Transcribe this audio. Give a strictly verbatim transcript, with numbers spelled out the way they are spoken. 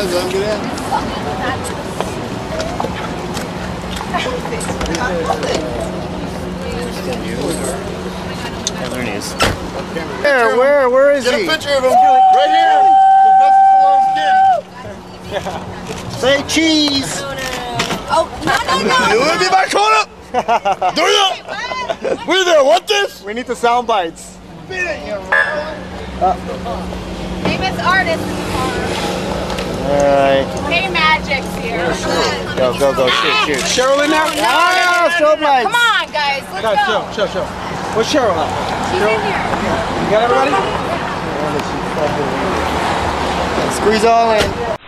There he is. Where, where, where is Get he? Get a picture of him. Right here. The best Stallone's kid. Say cheese. Oh, no, no, no. You want to be my corner? Do you? We there, want this? We need the sound bites. Uh, famous artist in the car. Alright. Hey, Magic's here. Go, go, go. Shoot, shoot. Cheryl in there? No, Ah, no, sound no, no. bites. Come on, guys. Let's Guys, go. show, show, show. Where's Cheryl at? She's in here. You got everybody? Squeeze all in.